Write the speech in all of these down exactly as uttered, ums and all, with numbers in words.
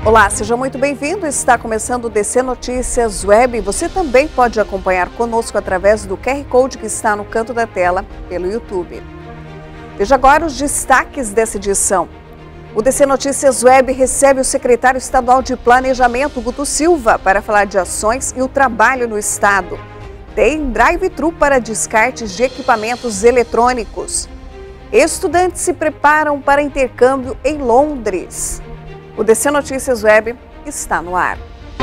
Olá, seja muito bem-vindo. Está começando o D C Notícias Web. Você também pode acompanhar conosco através do Q R Code que está no canto da tela pelo YouTube. Veja agora os destaques dessa edição. O D C Notícias Web recebe o secretário estadual de Planejamento, Guto Silva, para falar de ações e o trabalho no estado. Tem drive-thru para descartes de equipamentos eletrônicos. Estudantes se preparam para intercâmbio em Londres. O D C Notícias Web está no ar.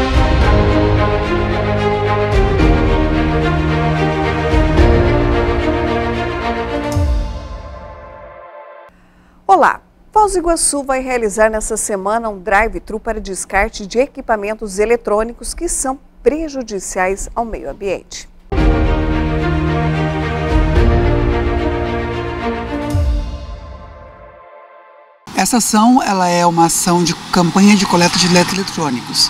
Olá, Foz do Iguaçu vai realizar nessa semana um drive-thru para descarte de equipamentos eletrônicos que são prejudiciais ao meio ambiente. Essa ação ela é uma ação de campanha de coleta de eletroeletrônicos.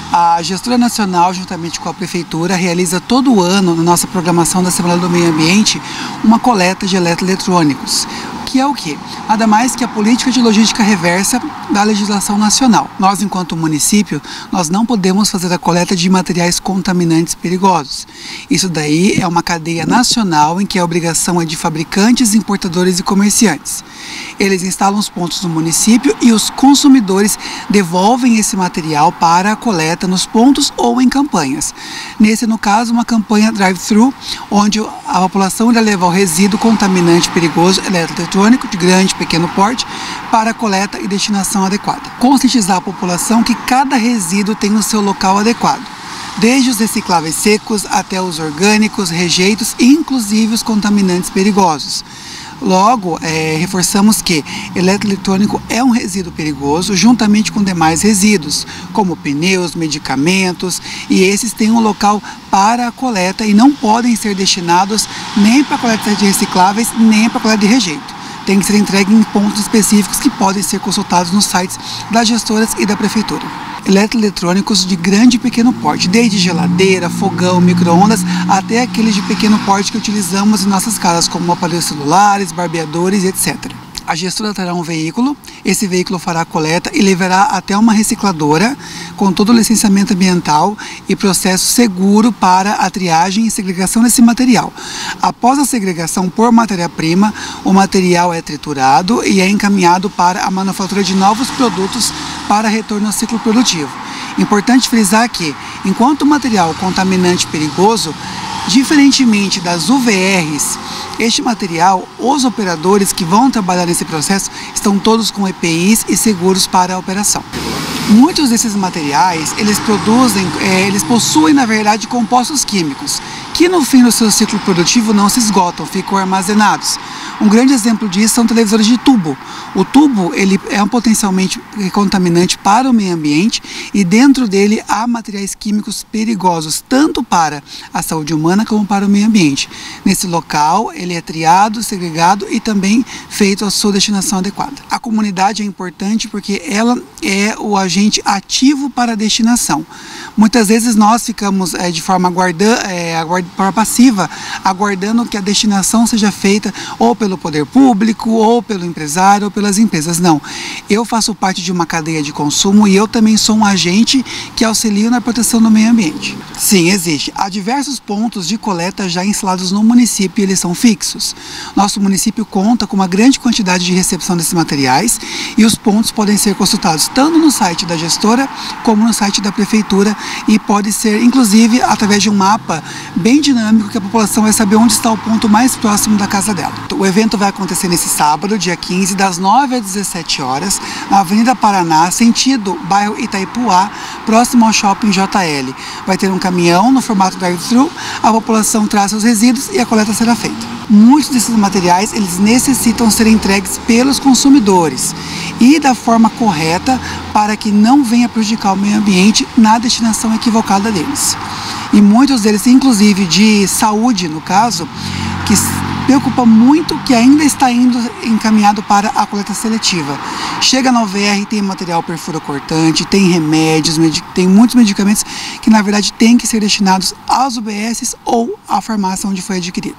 A gestora nacional, juntamente com a prefeitura, realiza todo ano, na nossa programação da Semana do Meio Ambiente, uma coleta de eletroeletrônicos. Que é o quê? Nada mais que a política de logística reversa da legislação nacional. Nós, enquanto município, nós não podemos fazer a coleta de materiais contaminantes perigosos. Isso daí é uma cadeia nacional em que a obrigação é de fabricantes, importadores e comerciantes. Eles instalam os pontos no município e os consumidores devolvem esse material para a coleta nos pontos ou em campanhas. Nesse, no caso, uma campanha drive-thru, onde a população irá levar o resíduo contaminante perigoso eletroeletrônico de grande e pequeno porte para a coleta e destinação adequada. Conscientizar a população que cada resíduo tem o seu local adequado, desde os recicláveis secos até os orgânicos, rejeitos e inclusive os contaminantes perigosos. Logo, é, reforçamos que eletroeletrônico é um resíduo perigoso, juntamente com demais resíduos, como pneus, medicamentos, e esses têm um local para a coleta e não podem ser destinados nem para a coleta de recicláveis, nem para a coleta de rejeito. Tem que ser entregue em pontos específicos que podem ser consultados nos sites das gestoras e da prefeitura. Eletroeletrônicos de grande e pequeno porte, desde geladeira, fogão, micro-ondas, até aqueles de pequeno porte que utilizamos em nossas casas, como aparelhos celulares, barbeadores, etcétera. A gestora terá um veículo, esse veículo fará a coleta e levará até uma recicladora com todo o licenciamento ambiental e processo seguro para a triagem e segregação desse material. Após a segregação por matéria-prima, o material é triturado e é encaminhado para a manufatura de novos produtos para retorno ao ciclo produtivo. Importante frisar que, enquanto o material contaminante perigoso, diferentemente das U V Rs, este material, os operadores que vão trabalhar nesse processo estão todos com E P Is e seguros para a operação. Muitos desses materiais, eles produzem, é, eles possuem na verdade compostos químicos, que no fim do seu ciclo produtivo não se esgotam, ficam armazenados. Um grande exemplo disso são televisores de tubo. O tubo ele é um potencialmente contaminante para o meio ambiente e dentro dele há materiais químicos perigosos, tanto para a saúde humana como para o meio ambiente. Nesse local, ele é triado, segregado e também feito a sua destinação adequada. A comunidade é importante porque ela é o agente ativo para a destinação. Muitas vezes nós ficamos é, de forma aguardando, é, aguard, forma passiva, aguardando que a destinação seja feita ou pelo poder público, ou pelo empresário, ou pelas empresas. Não. Eu faço parte de uma cadeia de consumo e eu também sou um agente que auxilia na proteção do meio ambiente. Sim, existe. Há diversos pontos de coleta já instalados no município e eles são fixos. Nosso município conta com uma grande quantidade de recepção desses materiais e os pontos podem ser consultados tanto no site da gestora como no site da prefeitura e pode ser, inclusive, através de um mapa bem dinâmico que a população vai saber onde está o ponto mais próximo da casa dela. O evento vai acontecer nesse sábado, dia quinze, das nove às dezessete horas, na Avenida Paraná, sentido bairro Itaipuá, próximo ao Shopping J L. Vai ter um caminhão no formato drive-thru, a população traz seus resíduos e a coleta será feita. Muitos desses materiais eles necessitam ser entregues pelos consumidores e da forma correta para que não venha prejudicar o meio ambiente na destinação equivocada deles. E muitos deles, inclusive de saúde, no caso, que preocupa muito que ainda está indo encaminhado para a coleta seletiva. Chega na U V R, tem material perfurocortante, tem remédios, tem muitos medicamentos que na verdade têm que ser destinados às U B Ss ou à farmácia onde foi adquirido.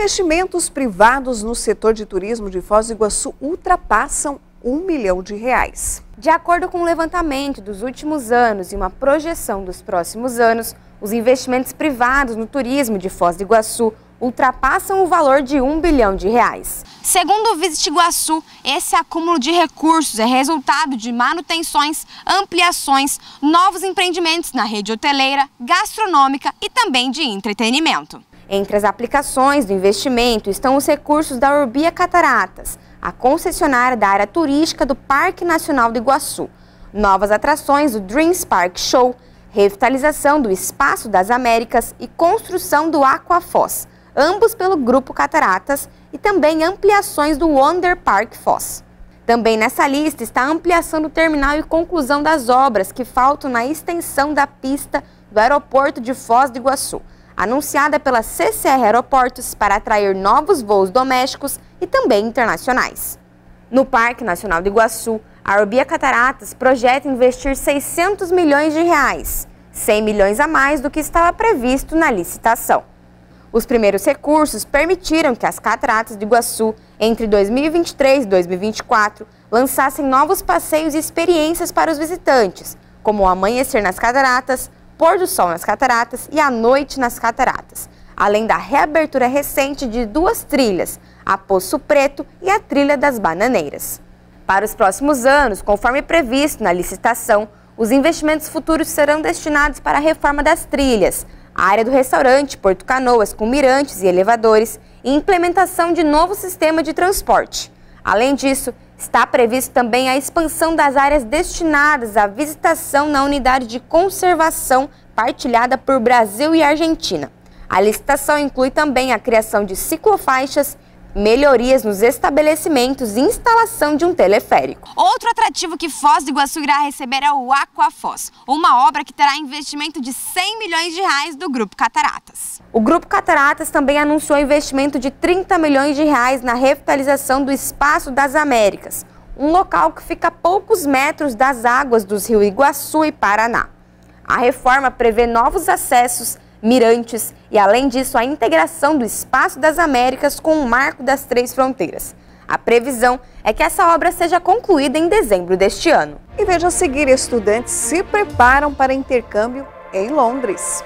Investimentos privados no setor de turismo de Foz do Iguaçu ultrapassam um milhão de reais. De acordo com o levantamento dos últimos anos e uma projeção dos próximos anos, os investimentos privados no turismo de Foz do Iguaçu ultrapassam o valor de um bilhão de reais. Segundo o Visit Iguaçu, esse acúmulo de recursos é resultado de manutenções, ampliações, novos empreendimentos na rede hoteleira, gastronômica e também de entretenimento. Entre as aplicações do investimento estão os recursos da Urbia Cataratas, a concessionária da área turística do Parque Nacional do Iguaçu, novas atrações do Dreams Park Show, revitalização do Espaço das Américas e construção do Aquafoz, ambos pelo Grupo Cataratas, e também ampliações do Wonder Park Foz. Também nessa lista está a ampliação do terminal e conclusão das obras que faltam na extensão da pista do aeroporto de Foz do Iguaçu, anunciada pela C C R Aeroportos para atrair novos voos domésticos e também internacionais. No Parque Nacional do Iguaçu, a Urbia Cataratas projeta investir seiscentos milhões de reais, cem milhões a mais do que estava previsto na licitação. Os primeiros recursos permitiram que as Cataratas do Iguaçu, entre dois mil e vinte e três e dois mil e vinte e quatro, lançassem novos passeios e experiências para os visitantes, como o Amanhecer nas Cataratas, Pôr do Sol nas Cataratas e a Noite nas Cataratas, além da reabertura recente de duas trilhas, a Poço Preto e a Trilha das Bananeiras. Para os próximos anos, conforme previsto na licitação, os investimentos futuros serão destinados para a reforma das trilhas, a área do restaurante Porto Canoas com mirantes e elevadores e implementação de novo sistema de transporte. Além disso, está previsto também a expansão das áreas destinadas à visitação na unidade de conservação partilhada por Brasil e Argentina. A licitação inclui também a criação de ciclofaixas, melhorias nos estabelecimentos e instalação de um teleférico. Outro atrativo que Foz do Iguaçu irá receber é o Aquafoz, uma obra que terá investimento de cem milhões de reais do Grupo Cataratas. O Grupo Cataratas também anunciou investimento de trinta milhões de reais na revitalização do Espaço das Américas, um local que fica a poucos metros das águas dos rios Iguaçu e Paraná. A reforma prevê novos acessos, mirantes e, além disso, a integração do Espaço das Américas com o Marco das Três Fronteiras. A previsão é que essa obra seja concluída em dezembro deste ano. E veja a seguir, estudantes se preparam para intercâmbio em Londres.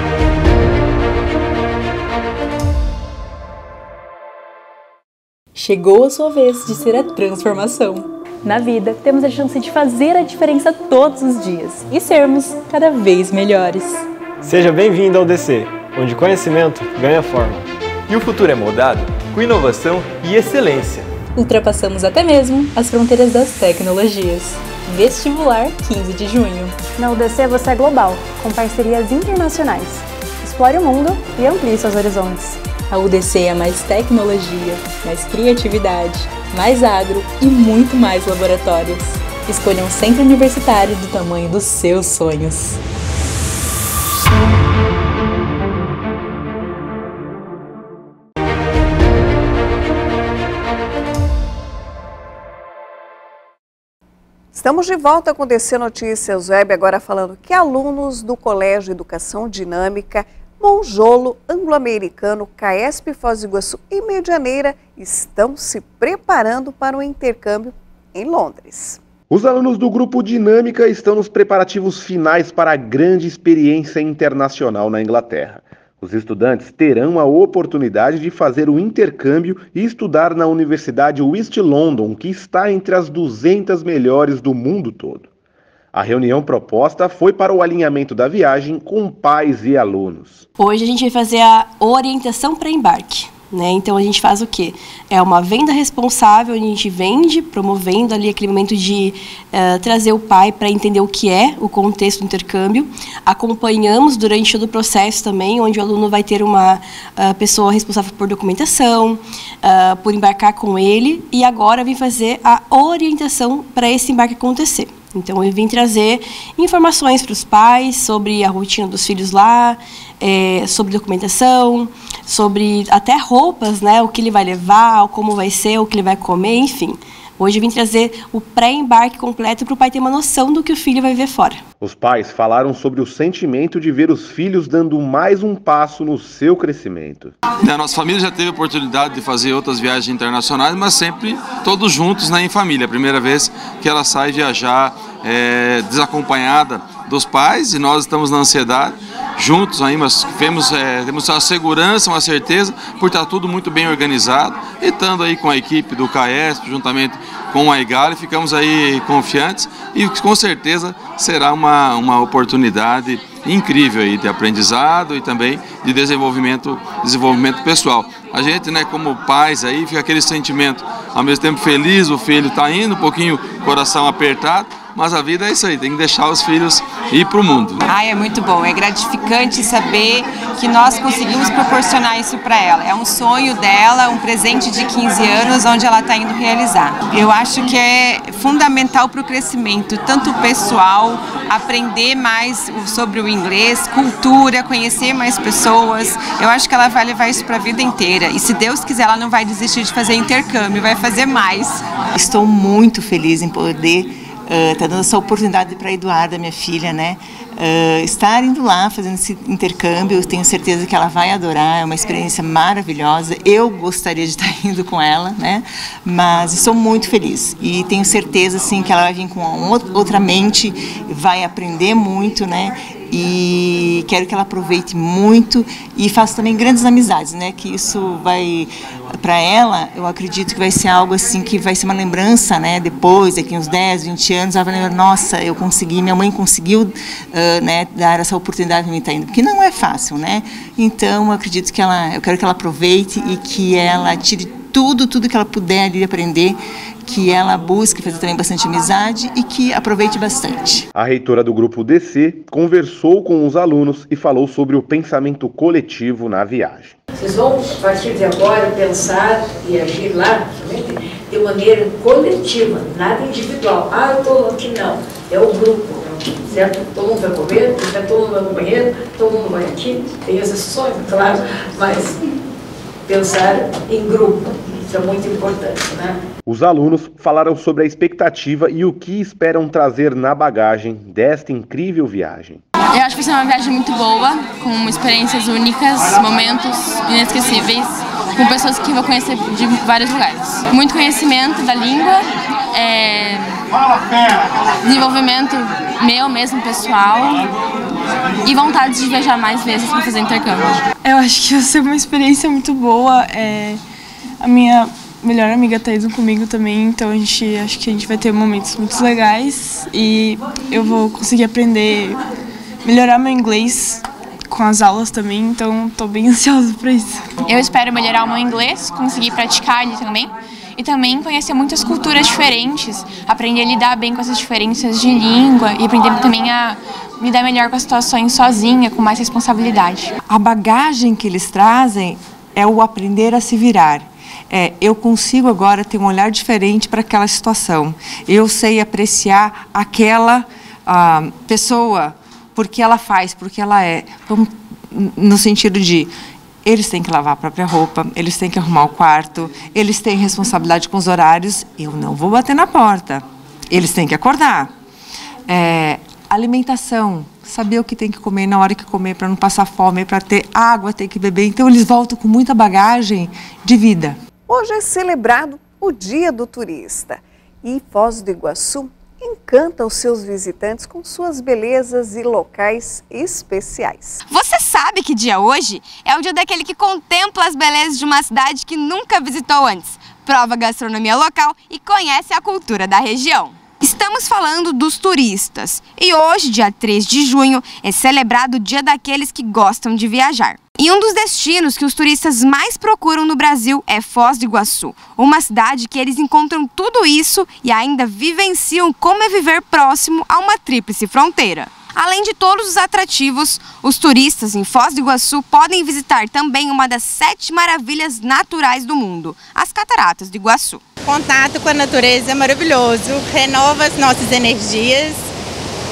Chegou a sua vez de ser a transformação. Na vida, temos a chance de fazer a diferença todos os dias e sermos cada vez melhores. Seja bem-vindo ao D C, onde conhecimento ganha forma. E o futuro é moldado com inovação e excelência. Ultrapassamos até mesmo as fronteiras das tecnologias. Vestibular quinze de junho. Na U D C você é global, com parcerias internacionais. Explore o mundo e amplie seus horizontes. A U D C é mais tecnologia, mais criatividade, mais agro e muito mais laboratórios. Escolha um centro universitário do tamanho dos seus sonhos. Estamos de volta com o D C Notícias Web, agora falando que alunos do Colégio Educação Dinâmica, Monjolo, Anglo-Americano, CAESP Foz do Iguaçu e Medianeira estão se preparando para o intercâmbio em Londres. Os alunos do Grupo Dinâmica estão nos preparativos finais para a grande experiência internacional na Inglaterra. Os estudantes terão a oportunidade de fazer o intercâmbio e estudar na Universidade West London, que está entre as duzentas melhores do mundo todo. A reunião proposta foi para o alinhamento da viagem com pais e alunos. Hoje a gente vai fazer a orientação para embarque. Né? Então a gente faz o quê? É uma venda responsável, a gente vende, promovendo ali aquele momento de uh, trazer o pai para entender o que é o contexto do intercâmbio. Acompanhamos durante todo o processo também, onde o aluno vai ter uma uh, pessoa responsável por documentação, uh, por embarcar com ele, e agora vem fazer a orientação para esse embarque acontecer. Então, eu vim trazer informações para os pais sobre a rotina dos filhos lá, é, sobre documentação, sobre até roupas, né, o que ele vai levar, como vai ser, o que ele vai comer, enfim. Hoje eu vim trazer o pré-embarque completo para o pai ter uma noção do que o filho vai ver fora. Os pais falaram sobre o sentimento de ver os filhos dando mais um passo no seu crescimento. A nossa família já teve a oportunidade de fazer outras viagens internacionais, mas sempre todos juntos, né, em família. A primeira vez que ela sai viajar é, desacompanhada dos pais, e nós estamos na ansiedade, juntos aí, mas temos, é, temos a segurança, uma certeza, por estar tudo muito bem organizado, e estando aí com a equipe do CAESP, juntamente com a Egali, ficamos aí confiantes, e com certeza será uma, uma oportunidade incrível aí de aprendizado e também de desenvolvimento, desenvolvimento pessoal. A gente, né, como pais aí, fica aquele sentimento, ao mesmo tempo feliz, o filho está indo, um pouquinho coração apertado, mas a vida é isso aí, tem que deixar os filhos ir para o mundo. Ah, é muito bom, é gratificante saber que nós conseguimos proporcionar isso para ela. É um sonho dela, um presente de quinze anos, onde ela está indo realizar. Eu acho que é fundamental para o crescimento, tanto pessoal, aprender mais sobre o inglês, cultura, conhecer mais pessoas. Eu acho que ela vai levar isso para a vida inteira. E se Deus quiser, ela não vai desistir de fazer intercâmbio, vai fazer mais. Estou muito feliz em poder Uh, tá dando essa oportunidade para a Eduarda, minha filha, né, uh, estar indo lá fazendo esse intercâmbio. Eu tenho certeza que ela vai adorar, é uma experiência maravilhosa. Eu gostaria de estar indo com ela, né, mas estou muito feliz e tenho certeza, sim, que ela vai vir com uma outra mente, vai aprender muito, né, e quero que ela aproveite muito e faça também grandes amizades, né, que isso vai, para ela, eu acredito que vai ser algo assim, que vai ser uma lembrança, né, depois, daqui uns dez, vinte anos, ela vai lembrar, nossa, eu consegui, minha mãe conseguiu, uh, né, dar essa oportunidade para mim estar indo, porque não é fácil, né, então eu acredito que ela, eu quero que ela aproveite e que ela tire tudo, tudo que ela puder ali aprender, que ela busque fazer também bastante amizade e que aproveite bastante. A reitora do Grupo D C conversou com os alunos e falou sobre o pensamento coletivo na viagem. Vocês vão, a partir de agora, pensar e agir lá de maneira coletiva, nada individual. Ah, eu estou aqui, não. É o grupo, certo? Todo mundo vai comer, todo mundo vai no banheiro, todo mundo vai aqui. Tem as exceções, claro, mas pensar em grupo, isso é muito importante, né? Os alunos falaram sobre a expectativa e o que esperam trazer na bagagem desta incrível viagem. Eu acho que vai ser uma viagem muito boa, com experiências únicas, momentos inesquecíveis, com pessoas que eu vou conhecer de vários lugares. Muito conhecimento da língua, é, desenvolvimento meu mesmo, pessoal, e vontade de viajar mais vezes para fazer intercâmbio. Eu acho que vai ser uma experiência muito boa. É, a minha melhor amiga está indo comigo também, então a gente, acho que a gente vai ter momentos muito legais e eu vou conseguir aprender, melhorar meu inglês com as aulas também, então estou bem ansiosa para isso. Eu espero melhorar o meu inglês, conseguir praticar ele também e também conhecer muitas culturas diferentes, aprender a lidar bem com essas diferenças de língua e aprender também a lidar melhor com as situações sozinha, com mais responsabilidade. A bagagem que eles trazem é o aprender a se virar. É, eu consigo agora ter um olhar diferente para aquela situação. Eu sei apreciar aquela ah, pessoa, porque ela faz, porque ela é. No sentido de, eles têm que lavar a própria roupa, eles têm que arrumar o quarto, eles têm responsabilidade com os horários, eu não vou bater na porta. Eles têm que acordar. É, alimentação, saber o que tem que comer na hora que comer, para não passar fome, para ter água, ter que beber. Então eles voltam com muita bagagem de vida. Hoje é celebrado o Dia do Turista e Foz do Iguaçu encanta os seus visitantes com suas belezas e locais especiais. Você sabe que dia hoje é o dia daquele que contempla as belezas de uma cidade que nunca visitou antes, prova a gastronomia local e conhece a cultura da região. Estamos falando dos turistas e hoje, dia três de junho, é celebrado o dia daqueles que gostam de viajar. E um dos destinos que os turistas mais procuram no Brasil é Foz do Iguaçu, uma cidade que eles encontram tudo isso e ainda vivenciam como é viver próximo a uma tríplice fronteira. Além de todos os atrativos, os turistas em Foz do Iguaçu podem visitar também uma das sete maravilhas naturais do mundo, as Cataratas do Iguaçu. Contato com a natureza é maravilhoso, renova as nossas energias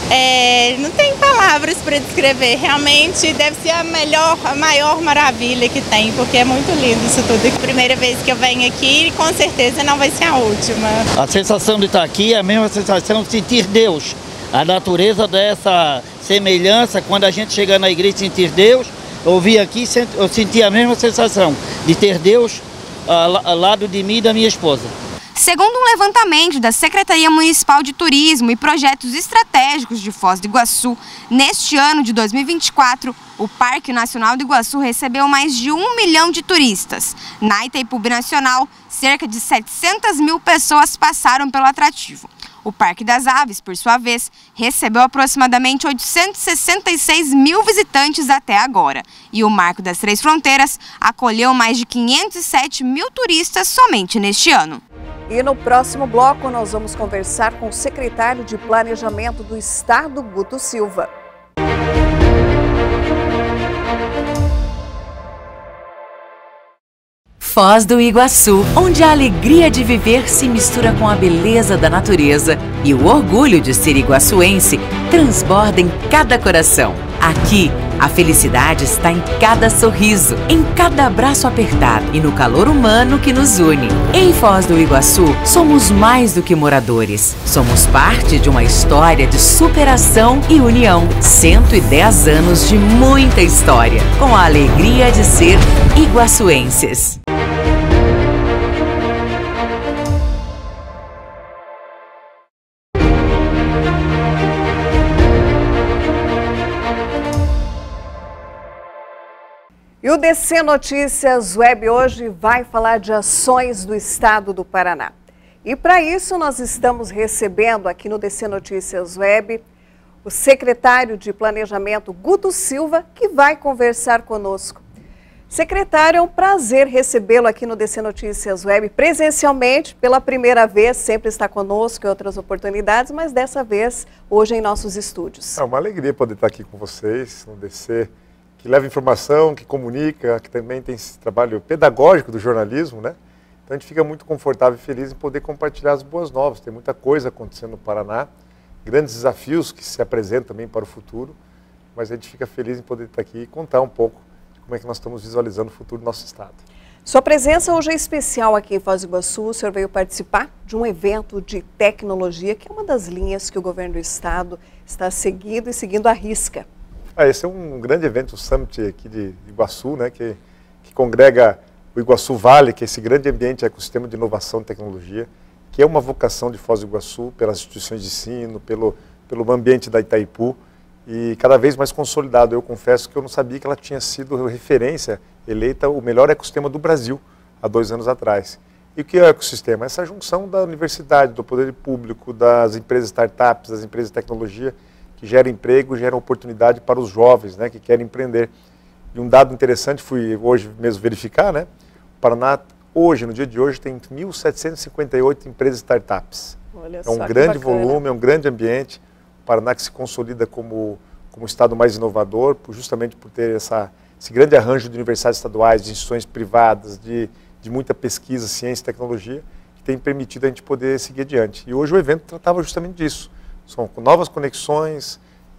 É, não tem palavras para descrever, realmente deve ser a melhor, a maior maravilha que tem, porque é muito lindo isso tudo. A primeira vez que eu venho aqui, com certeza não vai ser a última. A sensação de estar aqui é a mesma sensação de sentir Deus. A natureza dessa semelhança, quando a gente chega na igreja e sentir Deus, eu vi aqui, eu senti a mesma sensação de ter Deus ao lado de mim e da minha esposa. Segundo um levantamento da Secretaria Municipal de Turismo e Projetos Estratégicos de Foz do Iguaçu, neste ano de dois mil e vinte e quatro, o Parque Nacional do Iguaçu recebeu mais de um milhão de turistas. Na Itaipu Nacional, cerca de setecentas mil pessoas passaram pelo atrativo. O Parque das Aves, por sua vez, recebeu aproximadamente oitocentos e sessenta e seis mil visitantes até agora. E o Marco das Três Fronteiras acolheu mais de quinhentos e sete mil turistas somente neste ano. E no próximo bloco nós vamos conversar com o secretário de Planejamento do Estado, Guto Silva. Foz do Iguaçu, onde a alegria de viver se mistura com a beleza da natureza e o orgulho de ser iguaçuense transborda em cada coração. Aqui, a felicidade está em cada sorriso, em cada abraço apertado e no calor humano que nos une. Em Foz do Iguaçu, somos mais do que moradores. Somos parte de uma história de superação e união. cento e dez anos de muita história, com a alegria de ser iguaçuenses. E o D C Notícias Web hoje vai falar de ações do Estado do Paraná. E para isso nós estamos recebendo aqui no D C Notícias Web o secretário de Planejamento, Guto Silva, que vai conversar conosco. Secretário, é um prazer recebê-lo aqui no D C Notícias Web presencialmente, pela primeira vez, sempre está conosco em outras oportunidades, mas dessa vez hoje em nossos estúdios. É uma alegria poder estar aqui com vocês no D C, que leva informação, que comunica, que também tem esse trabalho pedagógico do jornalismo, né? Então a gente fica muito confortável e feliz em poder compartilhar as boas novas. Tem muita coisa acontecendo no Paraná, grandes desafios que se apresentam também para o futuro, mas a gente fica feliz em poder estar aqui e contar um pouco de como é que nós estamos visualizando o futuro do nosso estado. Sua presença hoje é especial aqui em Foz do Iguaçu. O senhor veio participar de um evento de tecnologia, que é uma das linhas que o governo do estado está seguindo e seguindo à risca. Ah, esse é um grande evento, o Summit aqui de Iguaçu, né, que, que congrega o Iguaçu Vale, que é esse grande ambiente, ecossistema de inovação e tecnologia, que é uma vocação de Foz do Iguaçu, pelas instituições de ensino, pelo, pelo ambiente da Itaipu, e cada vez mais consolidado. Eu confesso que eu não sabia que ela tinha sido referência, eleita o melhor ecossistema do Brasil, há dois anos atrás. E o que é o ecossistema? Essa junção da universidade, do poder público, das empresas startups, das empresas de tecnologia, que gera emprego, gera oportunidade para os jovens, né, que querem empreender. E um dado interessante, fui hoje mesmo verificar, né, o Paraná, hoje, no dia de hoje, tem mil setecentas e cinquenta e oito empresas startups. Olha é um só, grande volume, é um grande ambiente. O Paraná que se consolida como, como o estado mais inovador, por, justamente por ter essa, esse grande arranjo de universidades estaduais, de instituições privadas, de, de muita pesquisa, ciência e tecnologia, que tem permitido a gente poder seguir adiante. E hoje o evento tratava justamente disso. São novas conexões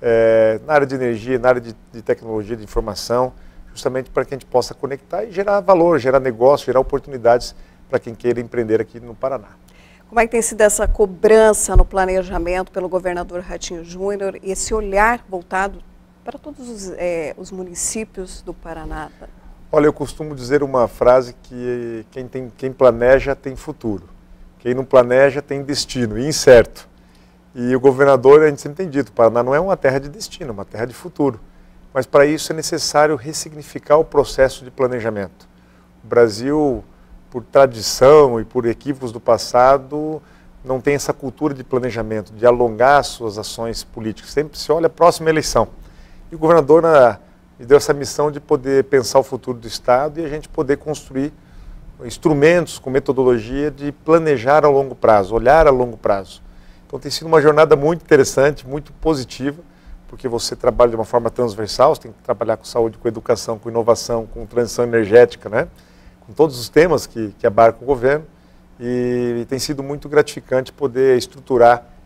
é, na área de energia, na área de, de tecnologia, de informação, justamente para que a gente possa conectar e gerar valor, gerar negócio, gerar oportunidades para quem queira empreender aqui no Paraná. Como é que tem sido essa cobrança no planejamento pelo governador Ratinho Júnior e esse olhar voltado para todos os, é, os municípios do Paraná? Olha, eu costumo dizer uma frase que quem, tem, quem planeja tem futuro, quem não planeja tem destino, e incerto. E o governador, a gente sempre tem dito, o Paraná não é uma terra de destino, é uma terra de futuro. Mas para isso é necessário ressignificar o processo de planejamento. O Brasil, por tradição e por equívocos do passado, não tem essa cultura de planejamento, de alongar suas ações políticas. Sempre se olha a próxima eleição. E o governador na, me deu essa missão de poder pensar o futuro do estado e a gente poder construir instrumentos com metodologia de planejar a longo prazo, olhar a longo prazo. Então tem sido uma jornada muito interessante, muito positiva, porque você trabalha de uma forma transversal, você tem que trabalhar com saúde, com educação, com inovação, com transição energética, né? Com todos os temas que, que abarca o governo, e, e tem sido muito gratificante poder estruturar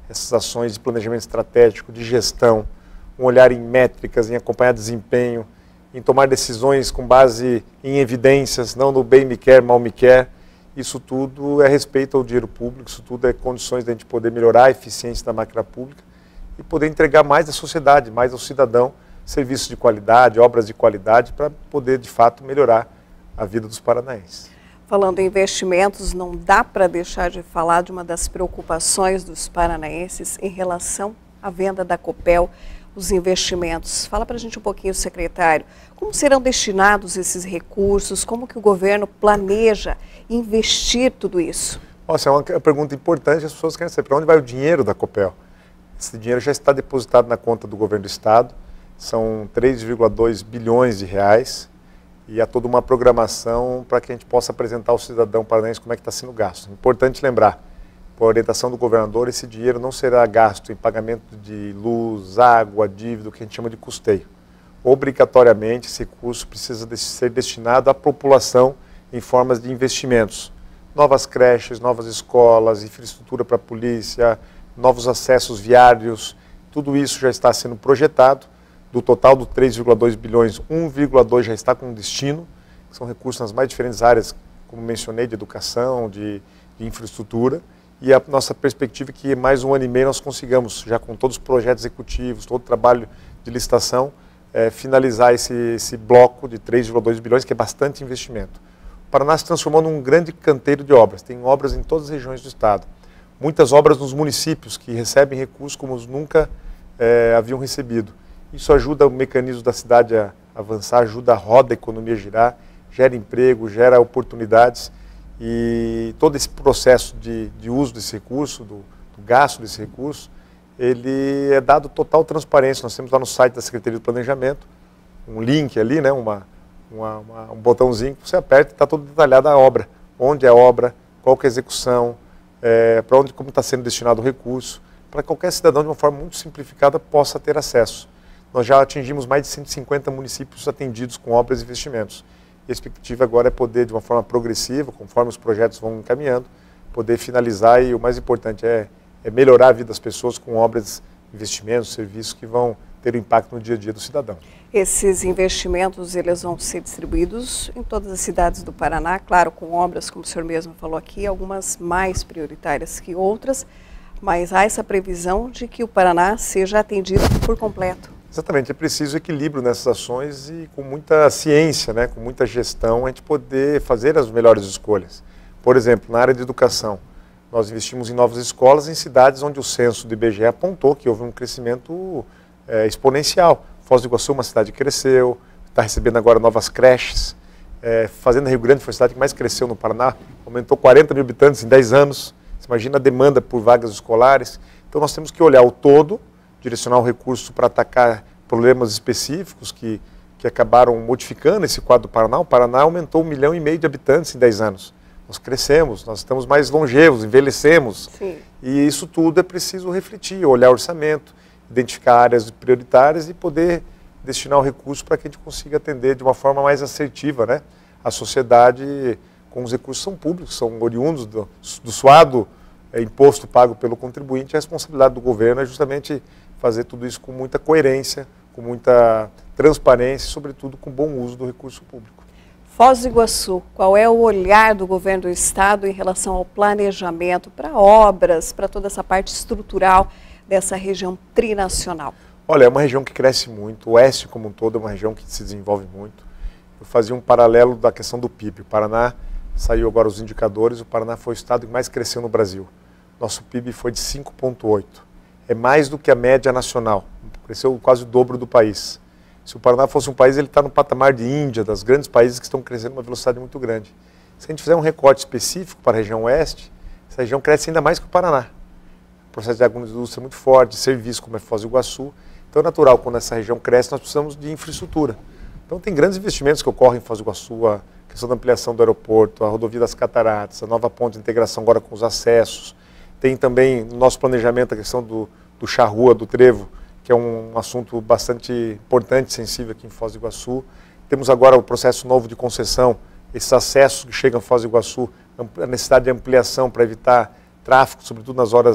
essas ações de planejamento estratégico, de gestão, um olhar em métricas, em acompanhar desempenho, em tomar decisões com base em evidências, não no bem me quer, mal me quer. Isso tudo é respeito ao dinheiro público, isso tudo é condições de a gente poder melhorar a eficiência da máquina pública e poder entregar mais à sociedade, mais ao cidadão, serviços de qualidade, obras de qualidade, para poder, de fato, melhorar a vida dos paranaenses. Falando em investimentos, não dá para deixar de falar de uma das preocupações dos paranaenses em relação à venda da Copel, os investimentos. Fala para a gente um pouquinho, secretário, como serão destinados esses recursos, como que o governo planeja investir tudo isso? Nossa, é uma pergunta importante, as pessoas querem saber para onde vai o dinheiro da Copel. Esse dinheiro já está depositado na conta do governo do estado, são três vírgula dois bilhões de reais, e há toda uma programação para que a gente possa apresentar ao cidadão paranaense como é que está sendo gasto. Importante lembrar, por orientação do governador, esse dinheiro não será gasto em pagamento de luz, água, dívida, o que a gente chama de custeio. Obrigatoriamente, esse recurso precisa de ser destinado à população em formas de investimentos. Novas creches, novas escolas, infraestrutura para a polícia, novos acessos viários, tudo isso já está sendo projetado. Do total do três vírgula dois bilhões, um vírgula dois já está com destino, que são recursos nas mais diferentes áreas, como mencionei, de educação, de, de infraestrutura. E a nossa perspectiva é que em mais um ano e meio nós consigamos, já com todos os projetos executivos, todo o trabalho de licitação, é, finalizar esse, esse bloco de três vírgula dois bilhões, que é bastante investimento. O Paraná se transformou num grande canteiro de obras, tem obras em todas as regiões do estado. Muitas obras nos municípios que recebem recursos como nunca é, haviam recebido. Isso ajuda o mecanismo da cidade a avançar, ajuda a roda da economia a girar, gera emprego, gera oportunidades e todo esse processo de, de uso desse recurso, do, do gasto desse recurso, ele é dado total transparência. Nós temos lá no site da Secretaria do Planejamento um link ali, né, uma, uma, uma, um botãozinho que você aperta e está todo detalhado a obra, onde é a obra, qual que é a execução, é, para onde, como está sendo destinado o recurso, para que qualquer cidadão de uma forma muito simplificada possa ter acesso. Nós já atingimos mais de cento e cinquenta municípios atendidos com obras e investimentos. E a expectativa agora é poder, de uma forma progressiva, conforme os projetos vão encaminhando, poder finalizar e o mais importante é, é melhorar a vida das pessoas com obras, investimentos, serviços que vão ter um impacto no dia a dia do cidadão. Esses investimentos, eles vão ser distribuídos em todas as cidades do Paraná, claro, com obras, como o senhor mesmo falou aqui, algumas mais prioritárias que outras, mas há essa previsão de que o Paraná seja atendido por completo. Exatamente, é preciso equilíbrio nessas ações e com muita ciência, né, com muita gestão, a gente poder fazer as melhores escolhas. Por exemplo, na área de educação, nós investimos em novas escolas em cidades onde o censo do I B G E apontou que houve um crescimento é, exponencial. Foz do Iguaçu, uma cidade que cresceu, está recebendo agora novas creches. É, Fazenda Rio Grande foi a cidade que mais cresceu no Paraná, aumentou quarenta mil habitantes em dez anos. Você imagina a demanda por vagas escolares. Então nós temos que olhar o todo, direcionar o recurso para atacar problemas específicos que, que acabaram modificando esse quadro do Paraná. O Paraná aumentou um milhão e meio de habitantes em dez anos. Nós crescemos, nós estamos mais longevos, envelhecemos. Sim. E isso tudo é preciso refletir, olhar o orçamento, identificar áreas prioritárias e poder destinar o recurso para que a gente consiga atender de uma forma mais assertiva, né, a sociedade com os recursos que são públicos, são oriundos do, do suado é, imposto pago pelo contribuinte. A responsabilidade do governo é justamente fazer tudo isso com muita coerência, com muita transparência e, sobretudo, com bom uso do recurso público. Foz do Iguaçu, qual é o olhar do governo do estado em relação ao planejamento para obras, para toda essa parte estrutural dessa região trinacional? Olha, é uma região que cresce muito, o oeste como um todo é uma região que se desenvolve muito. Eu fazia um paralelo da questão do P I B. O Paraná, saiu agora os indicadores, o Paraná foi o estado que mais cresceu no Brasil. Nosso P I B foi de cinco vírgula oito. É mais do que a média nacional, cresceu quase o dobro do país. Se o Paraná fosse um país, ele está no patamar de Índia, das grandes países que estão crescendo uma velocidade muito grande. Se a gente fizer um recorte específico para a região oeste, essa região cresce ainda mais que o Paraná. O processo de agroindústria é muito forte, serviço como é Foz do Iguaçu. Então é natural, quando essa região cresce, nós precisamos de infraestrutura. Então tem grandes investimentos que ocorrem em Foz do Iguaçu, a questão da ampliação do aeroporto, a rodovia das Cataratas, a nova ponte de integração agora com os acessos. Tem também no nosso planejamento a questão do, do charrua, do trevo, que é um assunto bastante importante e sensível aqui em Foz do Iguaçu. Temos agora o processo novo de concessão, esses acessos que chegam a Foz do Iguaçu, a necessidade de ampliação para evitar tráfego, sobretudo nas horas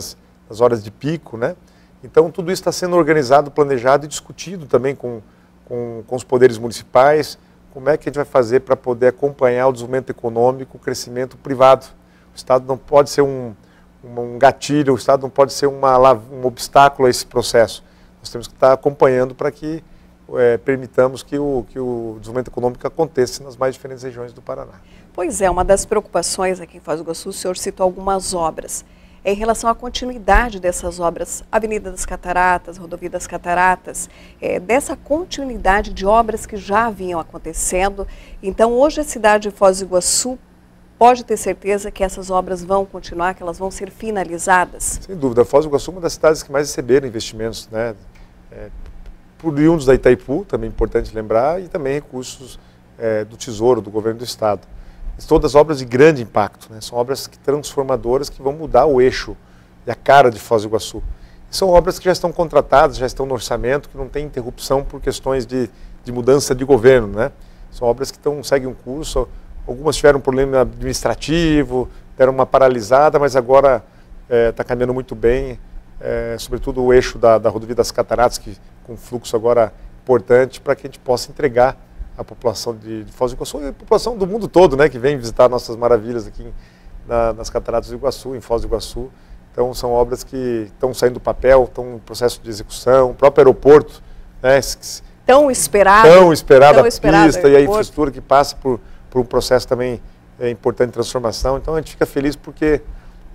nas horas de pico, né? Então tudo isso está sendo organizado, planejado e discutido também com, com, com os poderes municipais, como é que a gente vai fazer para poder acompanhar o desenvolvimento econômico, o crescimento privado. O Estado não pode ser um, um gatilho, o Estado não pode ser uma, um obstáculo a esse processo. Nós temos que estar acompanhando para que é, permitamos que o, que o desenvolvimento econômico aconteça nas mais diferentes regiões do Paraná. Pois é, uma das preocupações aqui em Foz do Iguaçu, o senhor citou algumas obras. É em relação à continuidade dessas obras, Avenida das Cataratas, Rodovia das Cataratas, é, dessa continuidade de obras que já vinham acontecendo. Então, hoje a cidade de Foz do Iguaçu pode ter certeza que essas obras vão continuar, que elas vão ser finalizadas? Sem dúvida, Foz do Iguaçu é uma das cidades que mais receberam investimentos, né? É, oriundos da Itaipu, também é importante lembrar, e também recursos é, do Tesouro, do Governo do Estado. Todas obras de grande impacto, né? São obras que, transformadoras que vão mudar o eixo e a cara de Foz do Iguaçu. E são obras que já estão contratadas, já estão no orçamento, que não tem interrupção por questões de, de mudança de governo, né? São obras que estão, seguem um curso, algumas tiveram um problema administrativo, deram uma paralisada, mas agora está é, caminhando muito bem, é, sobretudo o eixo da, da Rodovia das Cataratas, que, com fluxo agora importante, para que a gente possa entregar a população de, de Foz do Iguaçu e a população do mundo todo, né, que vem visitar nossas maravilhas aqui na, nas Cataratas do Iguaçu, em Foz do Iguaçu. Então são obras que estão saindo do papel, estão em processo de execução, o próprio aeroporto, né, tão esperado, tão esperado tão a esperado pista e a infraestrutura que passa por, por um processo também é, importante de transformação. Então a gente fica feliz porque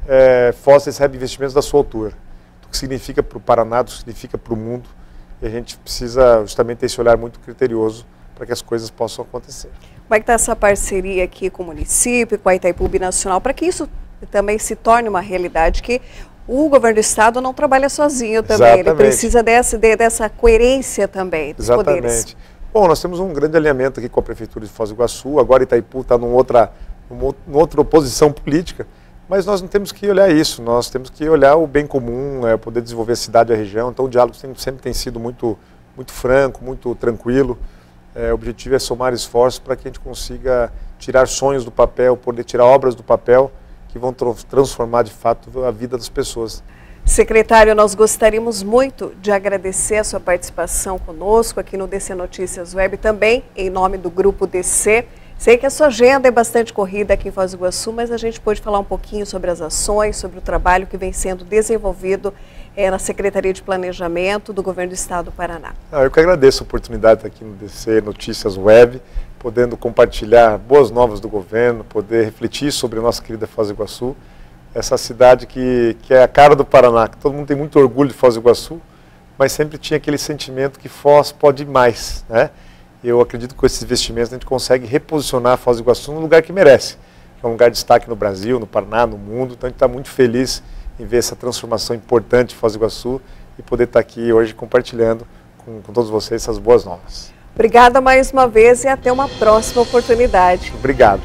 é, Foz recebe investimentos da sua altura, o que significa para o Paraná, o que significa para o mundo, e a gente precisa justamente ter esse olhar muito criterioso para que as coisas possam acontecer. Como é que está essa parceria aqui com o município, com a Itaipu Binacional, para que isso também se torne uma realidade, que o governo do estado não trabalha sozinho também, Exatamente. Ele precisa dessa, dessa coerência também dos Exatamente. poderes. Bom, nós temos um grande alinhamento aqui com a Prefeitura de Foz do Iguaçu, agora Itaipu está numa outra, numa outra oposição política, mas nós não temos que olhar isso, nós temos que olhar o bem comum, é, poder desenvolver a cidade e a região, então o diálogo sempre, sempre tem sido muito, muito franco, muito tranquilo. É, o objetivo é somar esforços para que a gente consiga tirar sonhos do papel, poder tirar obras do papel que vão transformar de fato a vida das pessoas. Secretário, nós gostaríamos muito de agradecer a sua participação conosco aqui no D C Notícias Web, também em nome do Grupo D C. Sei que a sua agenda é bastante corrida aqui em Foz do Iguaçu, mas a gente pôde falar um pouquinho sobre as ações, sobre o trabalho que vem sendo desenvolvido é, na Secretaria de Planejamento do Governo do Estado do Paraná. Ah, eu que agradeço a oportunidade de estar aqui no D C Notícias Web, podendo compartilhar boas novas do governo, poder refletir sobre a nossa querida Foz do Iguaçu, essa cidade que, que é a cara do Paraná, que todo mundo tem muito orgulho de Foz do Iguaçu, mas sempre tinha aquele sentimento que Foz pode mais, né? Eu acredito que com esses investimentos a gente consegue reposicionar a Foz do Iguaçu no lugar que merece. É um lugar de destaque no Brasil, no Paraná, no mundo. Então a gente está muito feliz em ver essa transformação importante de Foz do Iguaçu e poder estar aqui hoje compartilhando com, com todos vocês essas boas novas. Obrigada mais uma vez e até uma próxima oportunidade. Obrigado.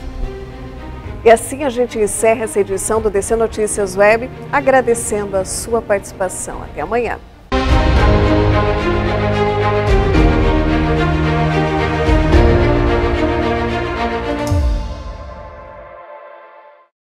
E assim a gente encerra essa edição do D C Notícias Web, agradecendo a sua participação. Até amanhã.